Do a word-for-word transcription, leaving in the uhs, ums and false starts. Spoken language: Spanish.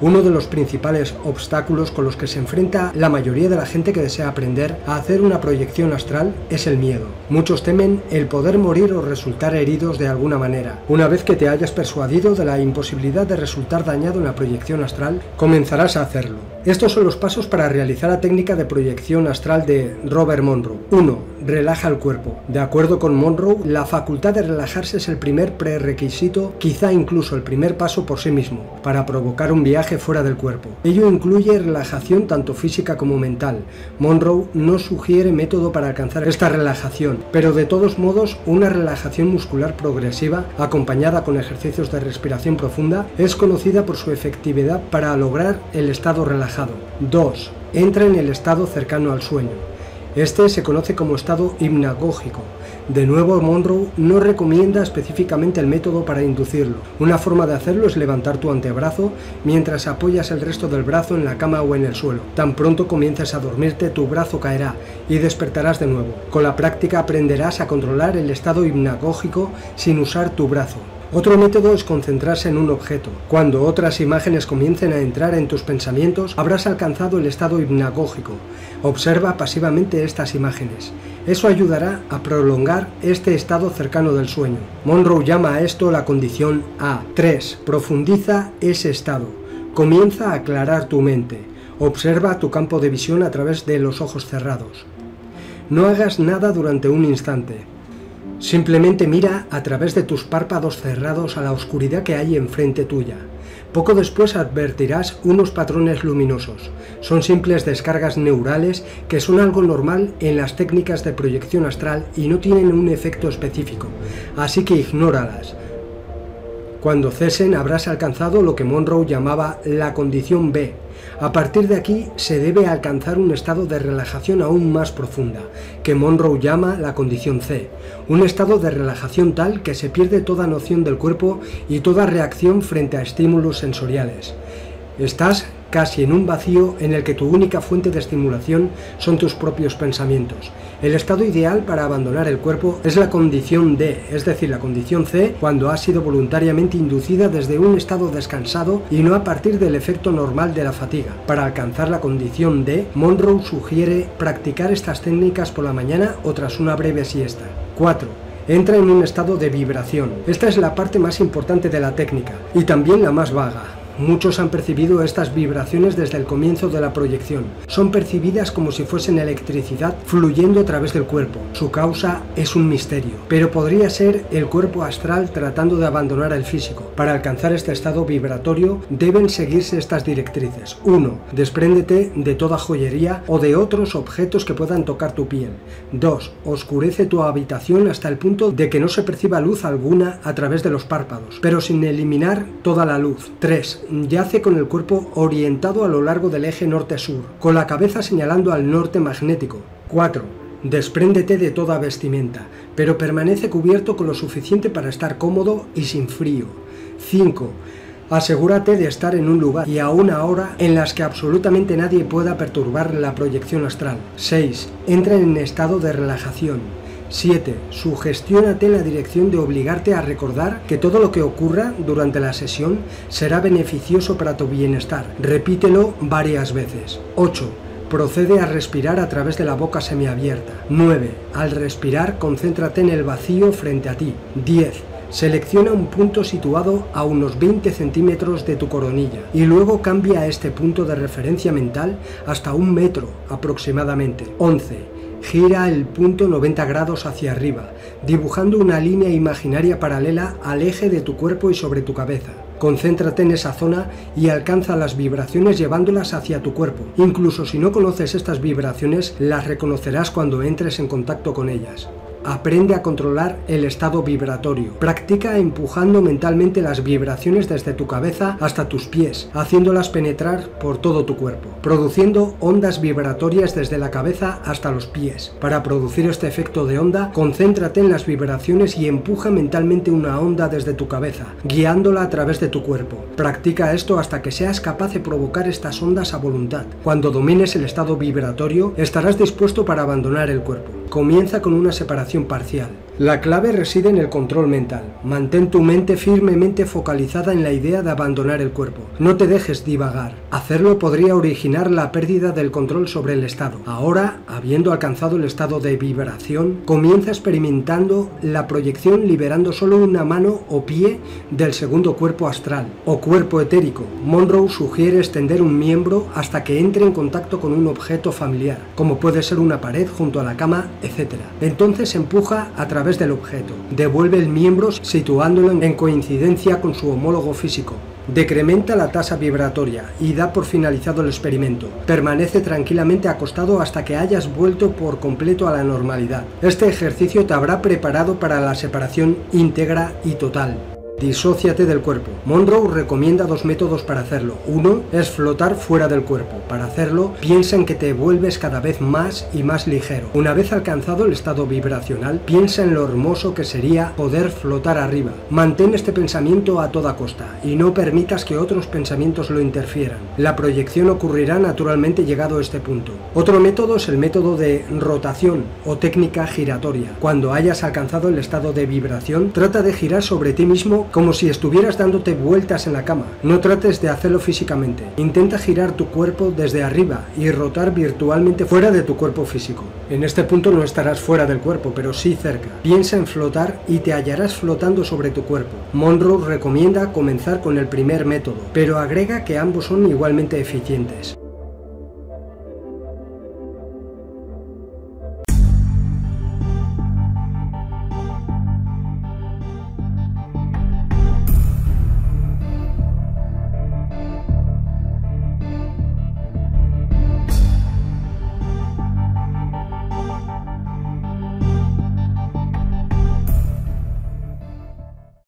Uno de los principales obstáculos con los que se enfrenta la mayoría de la gente que desea aprender a hacer una proyección astral es el miedo. Muchos temen el poder morir o resultar heridos de alguna manera. Una vez que te hayas persuadido de la imposibilidad de resultar dañado en la proyección astral, comenzarás a hacerlo. Estos son los pasos para realizar la técnica de proyección astral de Robert Monroe. uno. Relaja el cuerpo. De acuerdo con Monroe, la facultad de relajarse es el primer prerequisito, quizá incluso el primer paso por sí mismo, para provocar un viaje fuera del cuerpo. Ello incluye relajación tanto física como mental. Monroe no sugiere método para alcanzar esta relajación, pero de todos modos, una relajación muscular progresiva, acompañada con ejercicios de respiración profunda, es conocida por su efectividad para lograr el estado relajado. dos. Entra en el estado cercano al sueño. Este se conoce como estado hipnagógico. De nuevo, Monroe no recomienda específicamente el método para inducirlo. Una forma de hacerlo es levantar tu antebrazo mientras apoyas el resto del brazo en la cama o en el suelo. Tan pronto comiences a dormirte, tu brazo caerá y despertarás de nuevo. Con la práctica aprenderás a controlar el estado hipnagógico sin usar tu brazo. Otro método es concentrarse en un objeto. Cuando otras imágenes comiencen a entrar en tus pensamientos, habrás alcanzado el estado hipnagógico. Observa pasivamente estas imágenes. Eso ayudará a prolongar este estado cercano del sueño. Monroe llama a esto la condición A. tres. Profundiza ese estado. Comienza a aclarar tu mente. Observa tu campo de visión a través de los ojos cerrados. No hagas nada durante un instante. Simplemente mira a través de tus párpados cerrados a la oscuridad que hay enfrente tuya. Poco después advertirás unos patrones luminosos. Son simples descargas neurales que son algo normal en las técnicas de proyección astral y no tienen un efecto específico, así que ignóralas. Cuando cesen habrás alcanzado lo que Monroe llamaba la condición B. A partir de aquí se debe alcanzar un estado de relajación aún más profunda, que Monroe llama la condición C. Un estado de relajación tal que se pierde toda noción del cuerpo y toda reacción frente a estímulos sensoriales. Estás casi en un vacío en el que tu única fuente de estimulación son tus propios pensamientos. El estado ideal para abandonar el cuerpo es la condición D, es decir, la condición C, cuando ha sido voluntariamente inducida desde un estado descansado y no a partir del efecto normal de la fatiga. Para alcanzar la condición D, Monroe sugiere practicar estas técnicas por la mañana o tras una breve siesta. cuatro. Entra en un estado de vibración. Esta es la parte más importante de la técnica y también la más vaga. Muchos han percibido estas vibraciones desde el comienzo de la proyección. Son percibidas como si fuesen electricidad fluyendo a través del cuerpo. Su causa es un misterio, pero podría ser el cuerpo astral tratando de abandonar el físico. Para alcanzar este estado vibratorio deben seguirse estas directrices. uno. Despréndete de toda joyería o de otros objetos que puedan tocar tu piel. dos. Oscurece tu habitación hasta el punto de que no se perciba luz alguna a través de los párpados, pero sin eliminar toda la luz. tres. Yace con el cuerpo orientado a lo largo del eje norte-sur, con la cabeza señalando al norte magnético. cuatro. Despréndete de toda vestimenta, pero permanece cubierto con lo suficiente para estar cómodo y sin frío. cinco. Asegúrate de estar en un lugar y a una hora en las que absolutamente nadie pueda perturbar la proyección astral. seis. Entra en estado de relajación. siete. Sugestiónate en la dirección de obligarte a recordar que todo lo que ocurra durante la sesión será beneficioso para tu bienestar. Repítelo varias veces. ocho. Procede a respirar a través de la boca semiabierta. nueve. Al respirar, concéntrate en el vacío frente a ti. diez. Selecciona un punto situado a unos veinte centímetros de tu coronilla y luego cambia este punto de referencia mental hasta un metro aproximadamente. once. Gira el punto noventa grados hacia arriba, dibujando una línea imaginaria paralela al eje de tu cuerpo y sobre tu cabeza. Concéntrate en esa zona y alcanza las vibraciones llevándolas hacia tu cuerpo. Incluso si no conoces estas vibraciones, las reconocerás cuando entres en contacto con ellas. Aprende a controlar el estado vibratorio. Practica empujando mentalmente las vibraciones desde tu cabeza hasta tus pies, haciéndolas penetrar por todo tu cuerpo, produciendo ondas vibratorias desde la cabeza hasta los pies. Para producir este efecto de onda, concéntrate en las vibraciones y empuja mentalmente una onda desde tu cabeza, guiándola a través de tu cuerpo. Practica esto hasta que seas capaz de provocar estas ondas a voluntad. Cuando domines el estado vibratorio, estarás dispuesto para abandonar el cuerpo. Comienza con una separación parcial. La clave reside en el control mental. Mantén tu mente firmemente focalizada en la idea de abandonar el cuerpo. No te dejes divagar. Hacerlo podría originar la pérdida del control sobre el estado. Ahora, habiendo alcanzado el estado de vibración, comienza experimentando la proyección liberando solo una mano o pie del segundo cuerpo astral o cuerpo etérico. Monroe sugiere extender un miembro hasta que entre en contacto con un objeto familiar, como puede ser una pared junto a la cama, etcétera. Entonces empuja a través del objeto. Devuelve el miembro situándolo en coincidencia con su homólogo físico. Decrementa la tasa vibratoria y da por finalizado el experimento. Permanece tranquilamente acostado hasta que hayas vuelto por completo a la normalidad. Este ejercicio te habrá preparado para la separación íntegra y total. Disóciate del cuerpo. Monroe recomienda dos métodos para hacerlo. Uno es flotar fuera del cuerpo. Para hacerlo, piensa en que te vuelves cada vez más y más ligero. Una vez alcanzado el estado vibracional, piensa en lo hermoso que sería poder flotar arriba. Mantén este pensamiento a toda costa y no permitas que otros pensamientos lo interfieran. La proyección ocurrirá naturalmente llegado a este punto. Otro método es el método de rotación o técnica giratoria. Cuando hayas alcanzado el estado de vibración, trata de girar sobre ti mismo como si estuvieras dándote vueltas en la cama. No trates de hacerlo físicamente. Intenta girar tu cuerpo desde arriba y rotar virtualmente fuera de tu cuerpo físico. En este punto no estarás fuera del cuerpo, pero sí cerca. Piensa en flotar y te hallarás flotando sobre tu cuerpo. Monroe recomienda comenzar con el primer método, pero agrega que ambos son igualmente eficientes.